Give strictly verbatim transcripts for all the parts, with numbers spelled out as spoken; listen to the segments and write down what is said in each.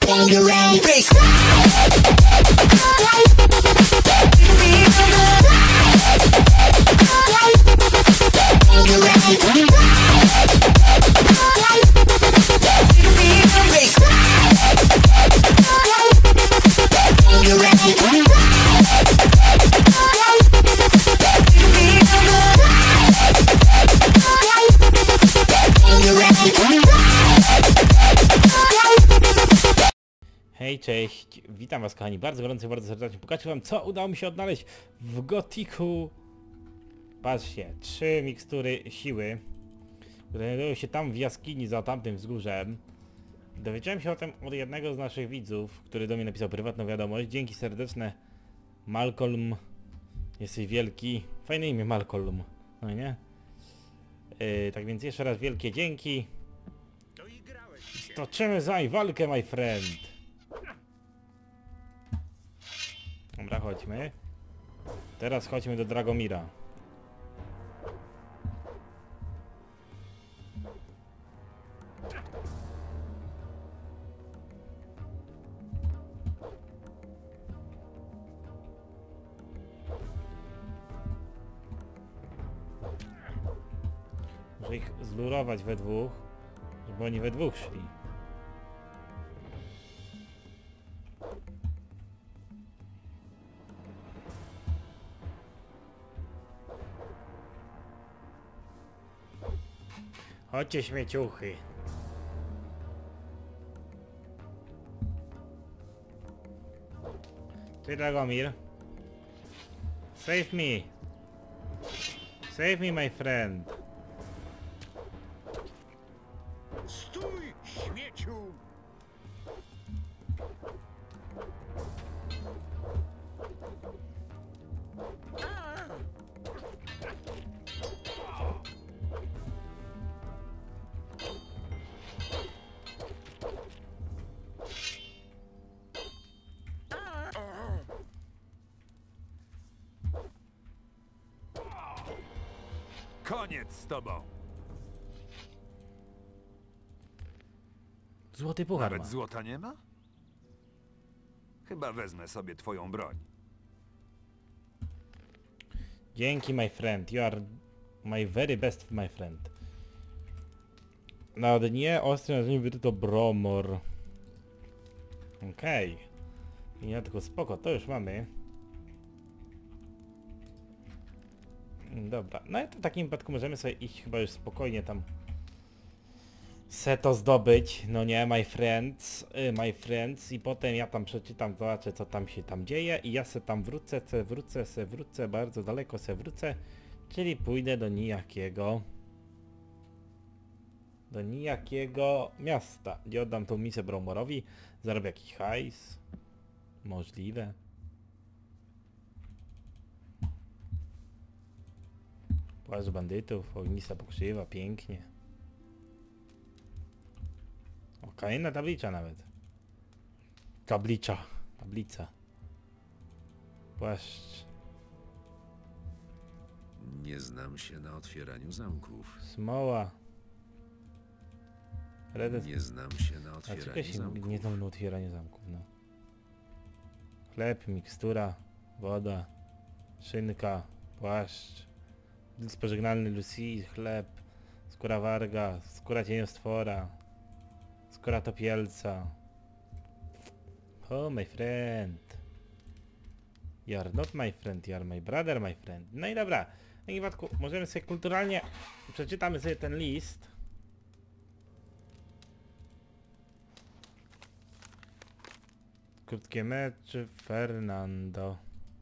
Bangarang bass. Hej, cześć, witam was kochani bardzo gorąco, bardzo serdecznie. Pokażę wam, co udało mi się odnaleźć w Gothicu. Patrzcie, trzy mikstury siły, które znajdują się tam w jaskini za tamtym wzgórzem. Dowiedziałem się o tym od jednego z naszych widzów, który do mnie napisał prywatną wiadomość. Dzięki serdeczne, Malcolm, jesteś wielki. Fajne imię Malcolm, no nie? Yy, tak więc jeszcze raz wielkie dzięki. Stoczymy za walkę, my friend. Dobra, chodźmy. Teraz chodźmy do Dragomira. Muszę ich zlurować we dwóch, żeby oni we dwóch szli. Chodźcie, śmieciuchy. Ty, Dragomir. Save me. Save me, my friend. Stój, śmieciu! Koniec z tobą. Złoty puchar Nawet ma. złota nie ma? Chyba wezmę sobie twoją broń. Dzięki, my friend. You are my very best, my friend. Na dnie ostry nazywa wyryto bromor. Okej. Okay. Ja tylko spoko, to już mamy. Dobra, no i to w takim wypadku możemy sobie iść chyba już spokojnie tam se to zdobyć, no nie, my friends, y, my friends, i potem ja tam przeczytam, zobaczę co tam się tam dzieje i ja se tam wrócę, se wrócę, se wrócę, bardzo daleko se wrócę, czyli pójdę do nijakiego, do nijakiego miasta, gdzie oddam tą misję Bromorowi, zarobię jakiś hajs, możliwe. Płaszcz bandytów, ognista pokrzywa, pięknie. O, kolejna tablicza nawet. Tablicza, tablica. Płaszcz. Nie znam się na otwieraniu zamków. Smoła. Redes... Nie znam się na A otwieraniu czekaj się zamków. nie znam na otwieraniu zamków, no. Chleb, mikstura, woda, szynka, płaszcz. List pożegnalny Lucy, chleb, skóra warga, skóra cieniostwora, skóra topielca. Oh, my friend. You are not my friend, you are my brother, my friend. No i dobra, w takim wypadku możemy sobie kulturalnie, przeczytamy sobie ten list. Krótkie mecze, Fernando.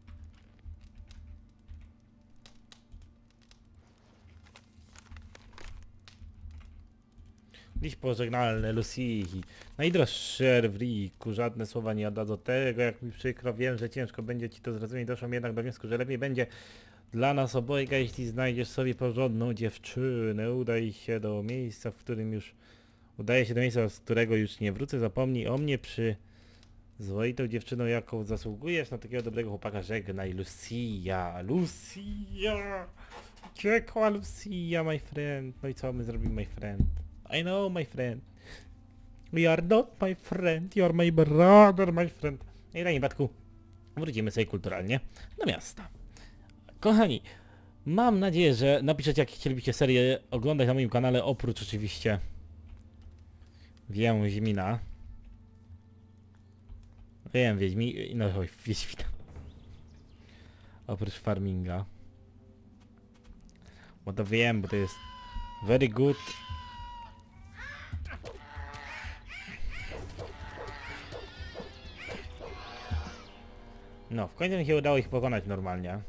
Liść pożegnalny Lucy. Najdroższy Erwriku, żadne słowa nie oddadzą tego, jak mi przykro, wiem, że ciężko będzie ci to zrozumieć, doszłam jednak do wniosku, że lepiej będzie dla nas obojga, jeśli znajdziesz sobie porządną dziewczynę. Udaj się do miejsca, w którym już... Udaje się do miejsca, z którego już nie wrócę, zapomnij o mnie przy... Zwoitą dziewczyną, jaką zasługujesz na takiego dobrego chłopaka, żegnaj Lucia, Lucia, uciekła Lucia, my friend. No i co my zrobimy, my friend? I know, my friend. You are not my friend, you are my brother, my friend. I na batku wrócimy sobie kulturalnie do miasta. Kochani, mam nadzieję, że napiszecie, jak chcielibyście serię oglądać na moim kanale, oprócz oczywiście Wiedźmina. Wiem, Wiedźmi... no oj, Wiedźmina. Oprócz farminga. Bo to wiem, bo to jest very good. No, w końcu mi się udało ich pokonać normalnie.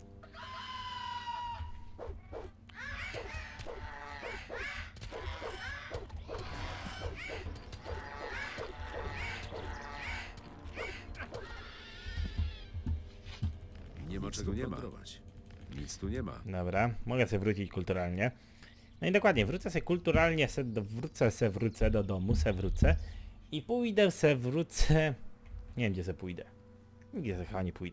Nie ma czego plądrować. Nic tu nie ma. Dobra, mogę sobie wrócić kulturalnie. No i dokładnie, wrócę sobie kulturalnie, se do, wrócę se wrócę do domu, se wrócę. I pójdę se wrócę... Nie wiem, gdzie se pójdę. Nigdzie se chyba nie pójdę.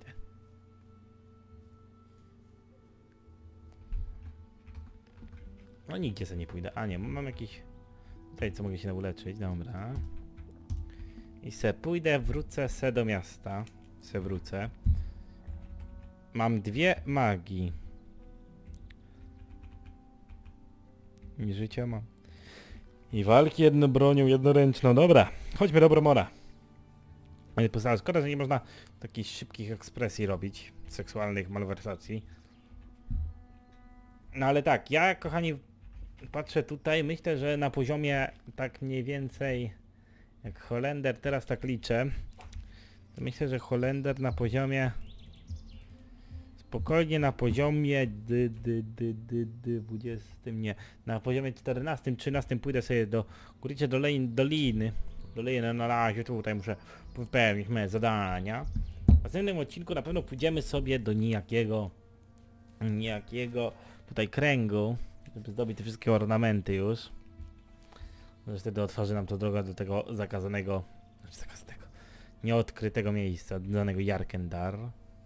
No nigdzie se nie pójdę. A nie, mam jakiś... Tutaj co mogę się uleczyć, dobra. I se pójdę, wrócę se do miasta. Se wrócę. Mam dwie magii. I życia mam. I walki jedną bronią, jednoręczną. Dobra, chodźmy do Bromora. Postałem, szkoda, że nie można takich szybkich ekspresji robić. Seksualnych malwersacji. No ale tak, ja kochani patrzę tutaj, myślę, że na poziomie tak mniej więcej jak Holender, teraz tak liczę. To myślę, że Holender na poziomie spokojnie na poziomie dy, dy, dy, dy, dy, dwudziestym nie, na poziomie czternastym, trzynastym pójdę sobie do Góricze Dolin, Doliny. Doliny na razie tutaj muszę wypełnić moje zadania. W następnym odcinku na pewno pójdziemy sobie do niejakiego niejakiego tutaj kręgu, żeby zdobyć te wszystkie ornamenty już. Może wtedy otworzy nam to drogę do tego zakazanego, znaczy zakazanego, nieodkrytego miejsca, danego Jarkendar.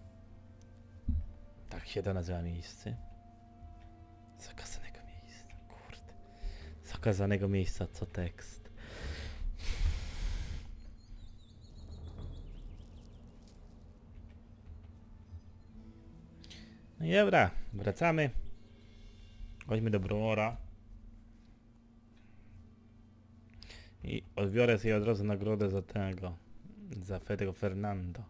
Tak się to nazywa miejsce. Zakazanego miejsca, kurde. Zakazanego miejsca, co tekst. No i dobra, wracamy. Chodźmy do Bromora. I odbiorę sobie od razu nagrodę za tego. Za tego Fernando.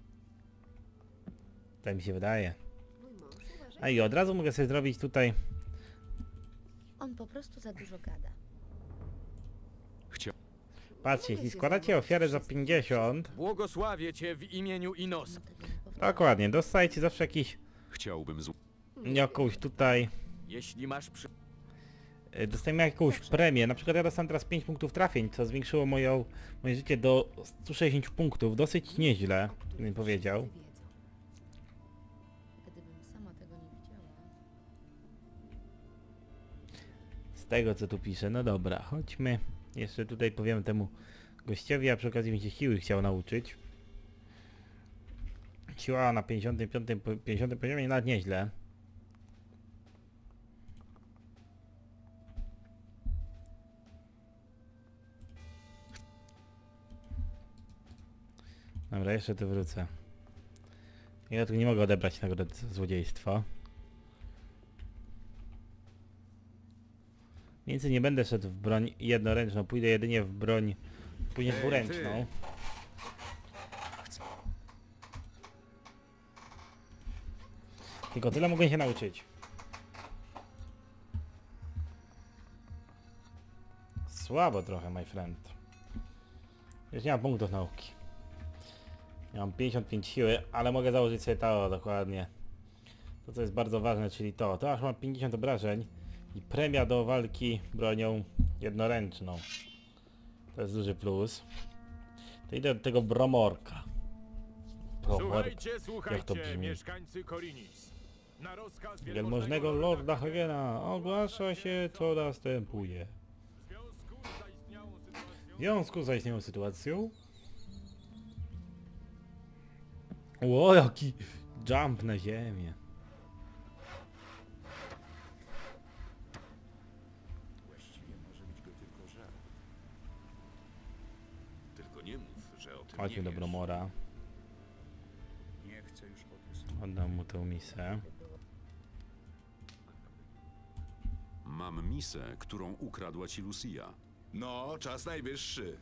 Tak mi się wydaje. A i od razu mogę sobie zrobić tutaj... On po prostu za dużo gada. Chciał... Patrzcie, jeśli składacie ofiarę za pięćdziesiąt... Błogosławię cię w imieniu Inosa. On tego nie powtarza. Dokładnie, dostajecie zawsze jakiś... Chciałbym z... jakąś tutaj... Jeśli masz przy... y, Dostajemy jakąś premię. Na przykład ja dostałem teraz pięć punktów trafień, co zwiększyło moją, moje życie do stu sześćdziesięciu punktów. Dosyć nieźle, bym powiedział. Gdybym sama tego nie widziała. Z tego co tu pisze, no dobra, chodźmy. Jeszcze tutaj powiem temu gościowi, a przy okazji mi się siły chciał nauczyć. Siła na pięćdziesiątym piątym, po- pięćdziesiątym poziomie nawet nieźle. Dobra, jeszcze tu wrócę. Ja tu nie mogę odebrać nagrody za złodziejstwo. Więc nie będę szedł w broń jednoręczną, pójdę jedynie w broń, później Ej, dwuręczną. Tylko tyle mogę się nauczyć. Słabo trochę, my friend. Już nie mam punktów nauki. Ja mam pięćdziesiąt pięć siły, ale mogę założyć sobie to dokładnie. To co jest bardzo ważne, czyli to. To aż mam pięćdziesiąt obrażeń i premia do walki bronią jednoręczną. To jest duży plus. To idę do tego Bromorka. Bromorka. Słuchajcie, Jak to słuchajcie, brzmi? mieszkańcy Korinis. Na rozkaz Wielmożnego Lorda Hagena ogłasza się, co następuje. W związku z zaistniałą sytuacją... W związku z zaistniałą sytuacją... Ło, jaki jump na ziemię. Właściwie może być go tylko żal. że o tym Chodźmy nie do wiesz. Bromora. Nie chcę już o tym. Oddam mu tę misę. Mam misę, którą ukradła ci Lucia. No, czas najwyższy.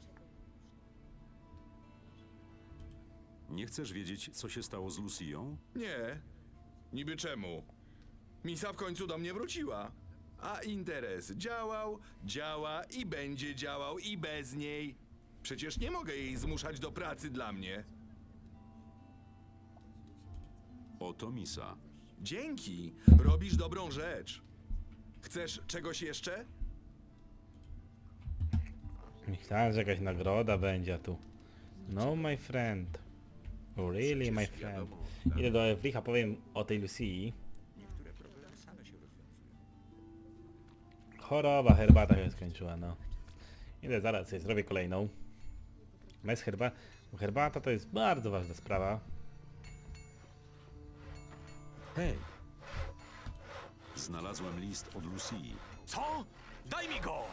Nie chcesz wiedzieć, co się stało z Lucią? Nie. Niby czemu? Misa w końcu do mnie wróciła. A interes działał, działa i będzie działał i bez niej. Przecież nie mogę jej zmuszać do pracy dla mnie. Oto misa. Dzięki. Robisz dobrą rzecz. Chcesz czegoś jeszcze? Myślałem, że jakaś nagroda będzie a tu. No my friend. Really my friend. Idę do Ewricha, powiem o tej Lucii. Choroba, herbata się skończyła, no. Idę zaraz sobie zrobię kolejną. Bez herba... Herbata to jest bardzo ważna sprawa. Hej, Znalazłem list od Lucii. Co? Daj mi go!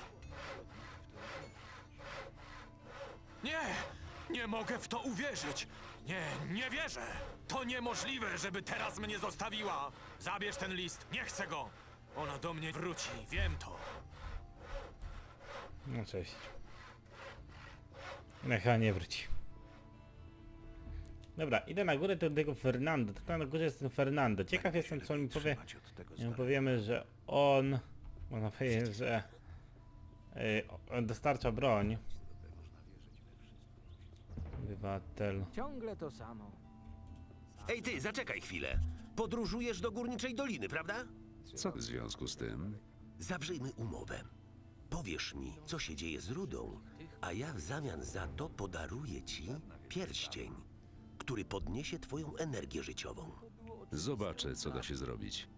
Nie! Nie mogę w to uwierzyć! Nie, nie wierzę! To niemożliwe, żeby teraz mnie zostawiła! Zabierz ten list, nie chcę go! Ona do mnie wróci, wiem to. No cześć. Niech nie wróci. Dobra, idę na górę do tego Fernando. Tutaj na górze jest ten Fernando. Ciekaw jestem, co on mi powie. Nie powiemy, że on... Można powiedzieć, że... Yy, on dostarcza broń. Obywatel. Ciągle to samo. Ej ty, zaczekaj chwilę. Podróżujesz do Górniczej Doliny, prawda? co w związku z tym? Zawrzyjmy umowę. Powiesz mi, co się dzieje z rudą, a ja w zamian za to podaruję ci pierścień, który podniesie twoją energię życiową. Zobaczę, co da się zrobić.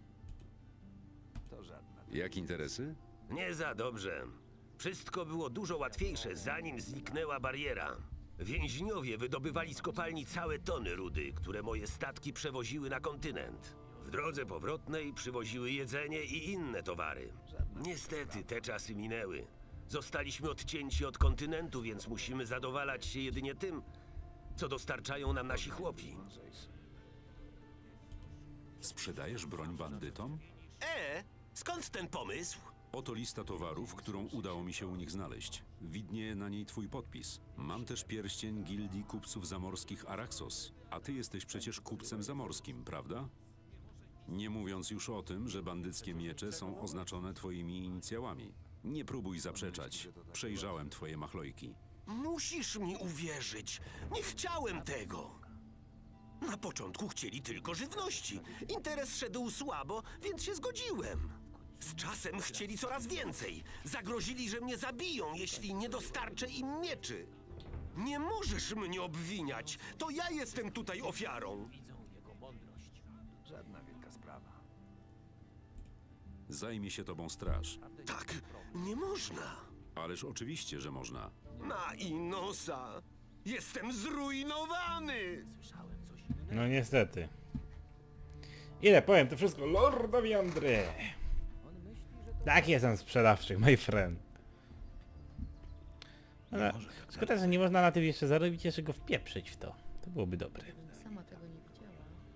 Jak interesy? Nie za dobrze. Wszystko było dużo łatwiejsze, zanim zniknęła bariera. Więźniowie wydobywali z kopalni całe tony rudy, które moje statki przewoziły na kontynent. W drodze powrotnej przywoziły jedzenie i inne towary. Niestety te czasy minęły. Zostaliśmy odcięci od kontynentu, więc musimy zadowalać się jedynie tym, co dostarczają nam nasi chłopi. Sprzedajesz broń bandytom? E, skąd ten pomysł? Oto lista towarów, którą udało mi się u nich znaleźć. Widnieje na niej twój podpis. Mam też pierścień Gildii Kupców Zamorskich Araxos. A ty jesteś przecież kupcem zamorskim, prawda? Nie mówiąc już o tym, że bandyckie miecze są oznaczone twoimi inicjałami. Nie próbuj zaprzeczać. Przejrzałem twoje machlojki. Musisz mi uwierzyć. Nie chciałem tego. Na początku chcieli tylko żywności. Interes szedł słabo, więc się zgodziłem. Z czasem chcieli coraz więcej. Zagrozili, że mnie zabiją, jeśli nie dostarczę im mieczy. Nie możesz mnie obwiniać. To ja jestem tutaj ofiarą. Zajmie się tobą straż. Tak, nie można. Ależ oczywiście, że można. Na Inosa. Jestem zrujnowany. No niestety. Ile powiem, to wszystko Lordowi André. Tak jestem sprzedawczy, my friend. Ale szkoda, że nie można na tym jeszcze zarobić, jeszcze go wpieprzyć w to. To byłoby dobre. Sama tego nie widziała.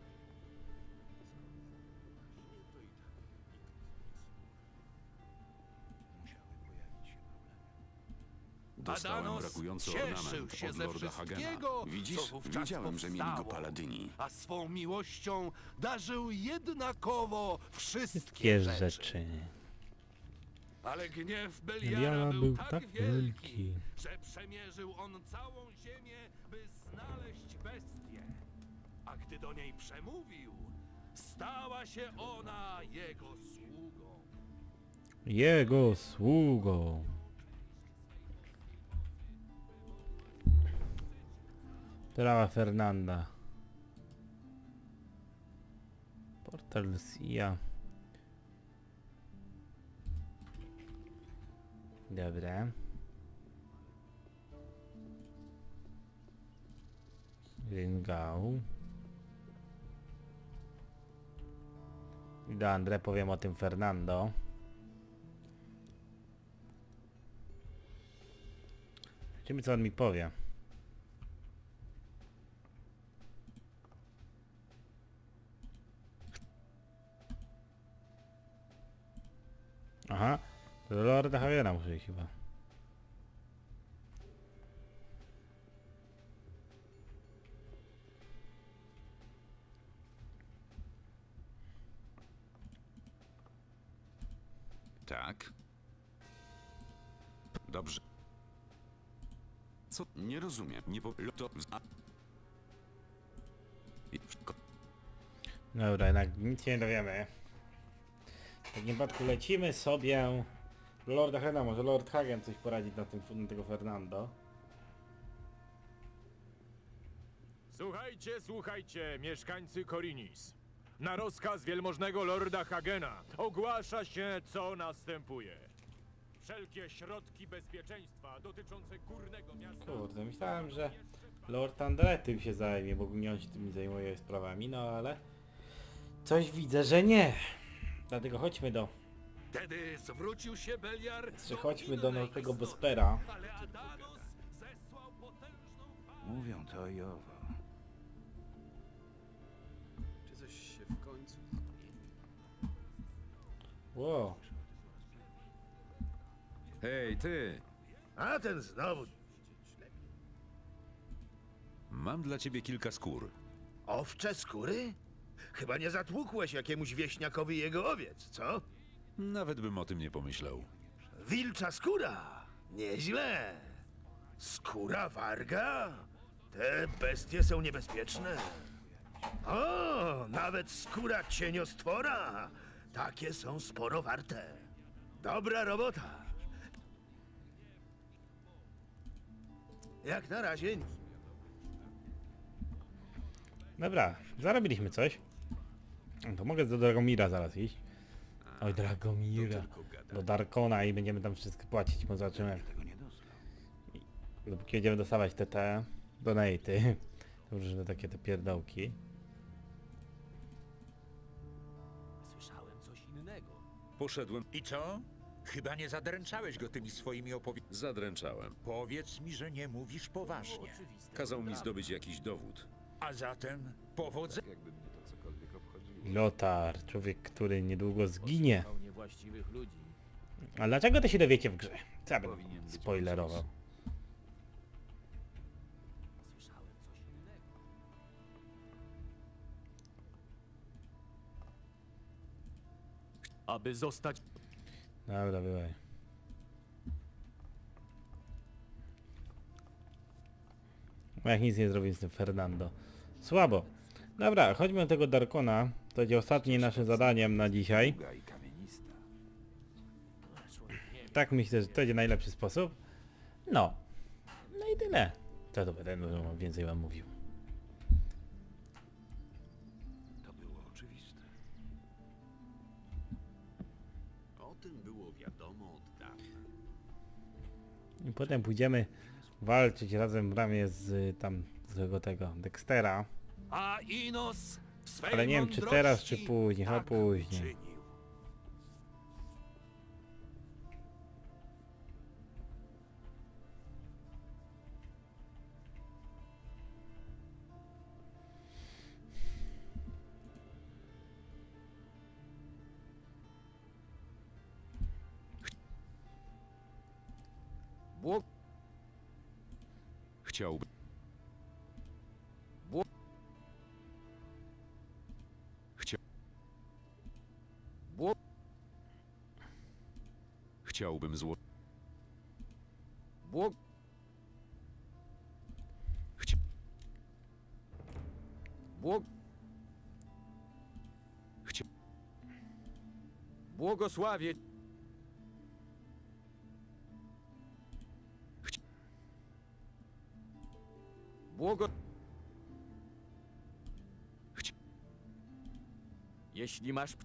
Dostałem Adanos brakujący cieszył ornament się od ze Lorda Hagena. wszystkiego, Widzisz? co wówczas Wiedziałem, że mieli go powstało, paladyni. a swą miłością darzył jednakowo wszystkie, Wszystkie rzeczy. rzeczy. Ale gniew Beliara Beliara był, był tak, tak wielki, wielki, że przemierzył on całą ziemię, by znaleźć bestię. A gdy do niej przemówił, stała się ona jego sługą. Jego sługą. Sprawa Fernanda. Portal Lucia. Dobra. Ringau. I do Andre powiem o tym Fernando. Zobaczymy, co on mi powie. Aha, do Lorda Hagena muszę iść chyba. Tak? Dobrze. Co? Nie rozumiem. Nie po... To... a- I- Dobra, jednak nic się nie dowiemy. W takim wypadku lecimy sobie do Lorda Hagena. Może Lord Hagen coś poradzić na, tym, na tego Fernando. Słuchajcie, słuchajcie, mieszkańcy Korinis. Na rozkaz wielmożnego Lorda Hagena ogłasza się, co następuje. Wszelkie środki bezpieczeństwa dotyczące górnego miasta... Kurde, myślałem, że Lord Andre tym się zajmie, bo nie on się tymi zajmuje sprawami, no ale coś widzę, że nie. Dlatego chodźmy do... Wtedy zwrócił się Beliar Czy chodźmy do innej tego istoty, Bospera. ale Adanos zesłał potężną falę. Mówią to i owo. Czy coś się w końcu... Wow. Hej, ty! A ten znowu Mam dla ciebie kilka skór. owcze skóry? Chyba nie zatłukłeś jakiemuś wieśniakowi jego owiec, co? Nawet bym o tym nie pomyślał. Wilcza skóra! Nieźle! Skóra warga? Te bestie są niebezpieczne. O, nawet skóra cieniostwora! Takie są sporo warte. Dobra robota. Jak na razie... Dobra, zarobiliśmy coś. To mogę do Dragomira zaraz iść. Oj, Dragomira. Do Darkona i będziemy tam wszystko płacić, bo zobaczymy. I dopóki będziemy dostawać te te donaty. To różne takie te pierdołki. Słyszałem coś innego. Poszedłem... I co? Chyba nie zadręczałeś go tymi swoimi opowieściami. Zadręczałem. Powiedz mi, że nie mówisz poważnie. Kazał mi zdobyć jakiś dowód. A zatem powodzenia. Jakby mnie to cokolwiek obchodziło. Lotar, człowiek, który niedługo zginie. Posłuchał niewłaściwych ludzi. A dlaczego to się dowiecie w grze? Co ja bym spoilerował? Słyszałem coś innego. Aby zostać... Dobra, bywaj. No jak nic nie zrobił z tym Fernando. Słabo. Dobra, chodźmy do tego Darkona. To będzie ostatnim naszym zadaniem na dzisiaj. Tak myślę, że to będzie najlepszy sposób. No. No i tyle. Co to będę więcej wam mówił. To było oczywiste. O tym było wiadomo od dawna. I potem pójdziemy walczyć razem w ramię z tam z tego tego Dextera. A Inos w swej Ale nie wiem czy teraz czy mądrości później, chyba tak później. uczynił. Błog... Chciałbym... Bło- Chcia... Bło... Chciałbym zło... Błog... Chcia... Błog... Chcia... Błogosławie... Chcia... Błogo... Chcia... Jeśli masz...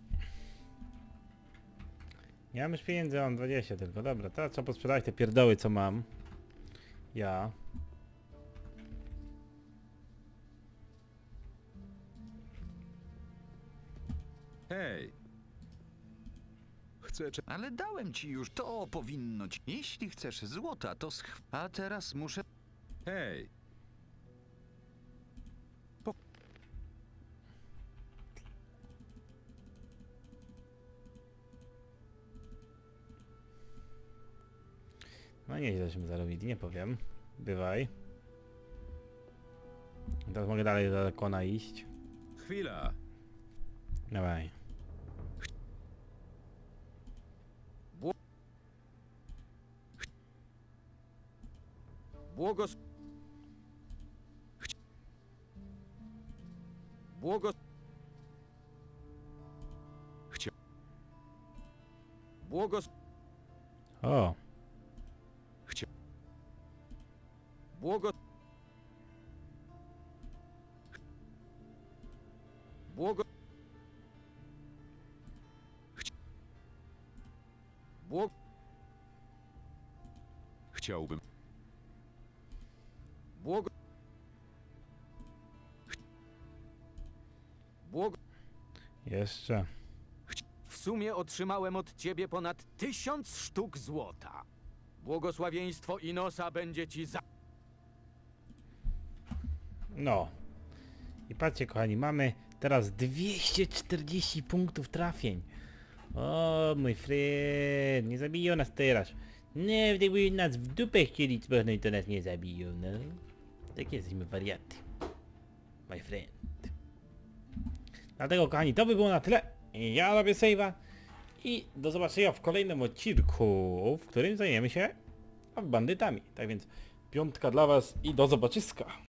Nie mam już pieniędzy, mam dwadzieścia tylko. Dobra, teraz trzeba posprzedać te pierdoły co mam. Ja. Hej! Chcę... cze- Ale dałem ci już, to powinno ci. Jeśli chcesz złota, to sch... A teraz muszę... Hej! nieźle żeśmy zarobili, nie powiem. Bywaj. Teraz mogę dalej do kona iść. Chwila. Dawaj. Błogos... Błogos... Chcia... Błogos... O! Chcia... Błogos... Błogo... Chcia... Błog... Chciałbym. Błogo... Błogo... Jeszcze. W sumie otrzymałem od ciebie ponad tysiąc sztuk złota. Błogosławieństwo Inosa będzie ci za... No. I patrzcie kochani, mamy teraz dwieście czterdzieści punktów trafień. O mój friend, nie zabiją nas teraz. Nie, gdyby nas w dupę chcieli spochnąć, to nas nie zabiją, no. Tak jesteśmy wariaty. My friend. Dlatego kochani, to by było na tyle. Ja robię save'a. I do zobaczenia w kolejnym odcinku, w którym zajmiemy się bandytami. Tak więc piątka dla was i do zobaczyska.